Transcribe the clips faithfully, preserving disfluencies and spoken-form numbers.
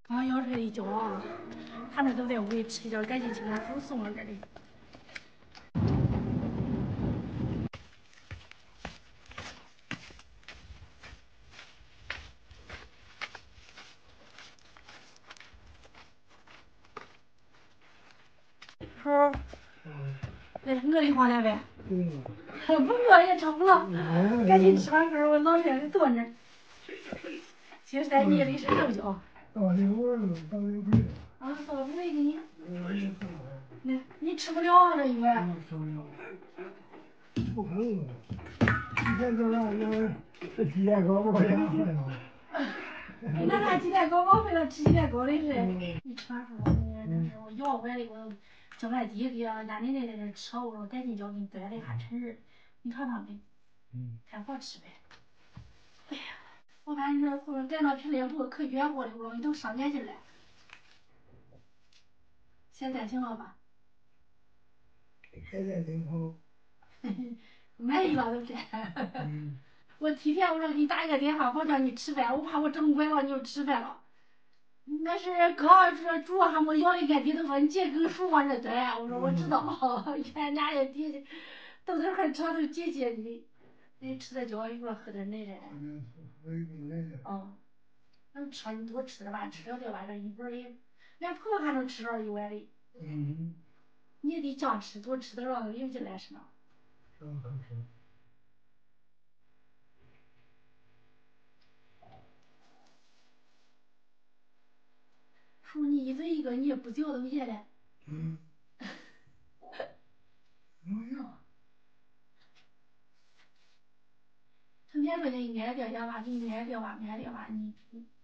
刚要出来一觉啊，他们都在屋里吃一觉，赶紧去把书送到这里。叔，来饿得慌了呗？嗯。不饿也撑不了，赶紧吃完饭，我老远的坐那儿。现在捏的是肉饺。倒的味儿，倒的味儿。啊，倒的味给你。那你吃不了这一碗。吃不了。不可能。今天早上那鸡蛋糕我也坏了。那啥鸡蛋糕忘回了吃鸡蛋糕的是。你吃完饭了，你这是我要回来的，我叫俺弟给俺奶奶在这吃，我说赶紧叫给你端了一下趁热，你尝尝呗。嗯。看好吃呗。哎呀。我看你这从赶到平凉路可远乎的，我说你都上年纪了，现在行了吧？现在挺好。满意了都是。嗯。我提前我说给你打一个电话，我叫你吃饭，我怕我整拐了你就吃饭了。那是刚这主还没咬一俺爹都说你姐跟叔往这端，我说我知道，原俩人爹都在那长头姐姐的，你吃点饺一会儿喝点奶的。喝一瓶奶的。哦。能吃你多吃点吧，吃了再把这一碗也，俺朋友还能吃着一碗的。嗯。你也得这吃，多吃点让有劲来是呢。是可是。叔，你一嘴一个，你也不嚼都咽了。嗯。没有。成天说你挨掉下吧，给你挨掉吧，挨掉吧，你。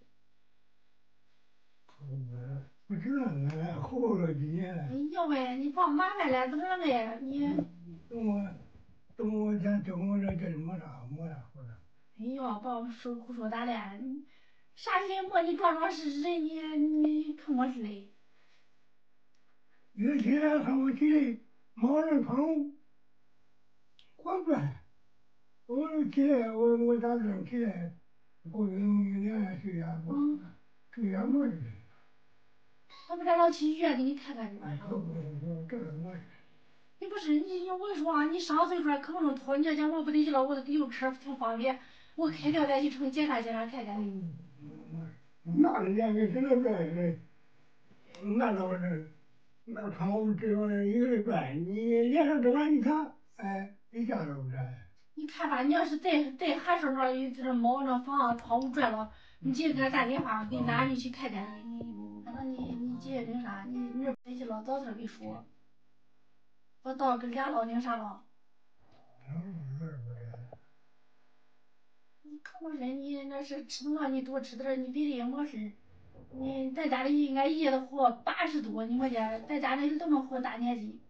不知道俺活了几年了。哎呀喂，你别麻烦了，怎么了嘞？你。等我，等我先等我这这没啥没啥活了。哎呀，别说胡说八道，你啥事也没，你装装实实的，你你看我似的。有一天上我起来，冒着风，光转，我起来，我我打算起来，过两两下睡下，睡下没事。我不知道去医院给你看看去吧。你不是你，我跟你说啊，你上岁数了可不能拖，你要讲我不得劲了，我有车挺方便，我开掉再去城检查检查看看你。那年龄真的是，那倒是，那看我们这种人一个礼拜，你脸上这玩意一看，哎，一下都不沾。你看吧，你要是在在汗水上有这猫那房窗户转了，你姐给俺打电话，给你拉你去看看你，你反正你你姐那啥，你你这回去了早点给说。我到跟俩老娘啥了？你可不是你那是吃东西你多吃点，你别的也没事。你在家里俺爷都活八十多，你说家在家里都能活大年纪。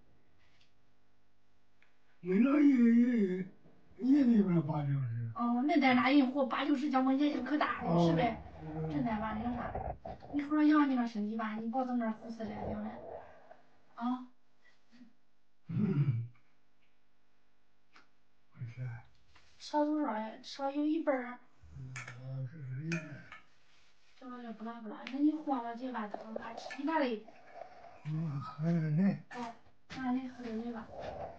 俺老爷爷也得个八九十。哦，恁在那人活八九十，叫我年纪可大了，是呗？真的吧？那啥，你好好养你那身体吧，你别在那胡思乱想了。啊。嗯。不是。少多少呀？少有一半儿。嗯，是是一半儿。这玩意儿不拉不拉，那你慌了这碗汤还吃你哪里？我喝点奶。哦，那你喝点奶吧。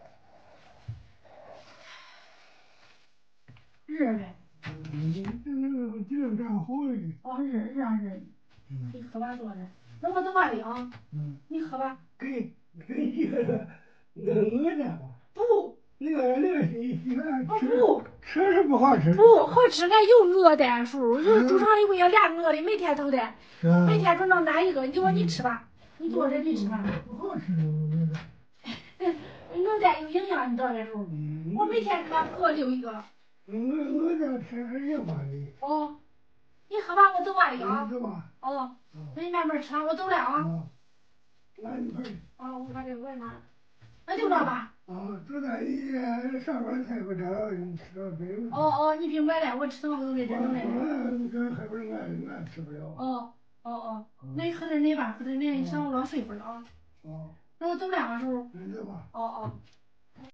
热呗。嗯，这这这干活的。哦，热热啊热。嗯。你喝吧多点，那我等碗里啊。嗯。你喝吧。给给你喝的，那饿着。不。那个那个你你看吃不吃是不好吃。不好吃，俺有鹅蛋叔，有猪肠里头有俩鹅的，每天都得，每天都能拿一个。你说你吃吧，你坐着你吃吧。不好吃，鹅蛋有营养，你知道没叔？我每天给俺婆留一个。鹅鹅蛋吃是营养的。哦，你喝吧，我走碗里啊。走吧。哦，那你慢慢吃啊，我走了啊。那你快。啊，我把这碗拿。那就这吧。啊，就在你上班菜不着，你吃了没有？哦哦，你别买了，我吃的我都给扔了。我你这还不是俺俺吃不了。哦哦哦，那你喝点奶吧，喝点奶，你上我老睡会儿了啊。哦。那我走了啊，叔。嗯，走吧。哦哦。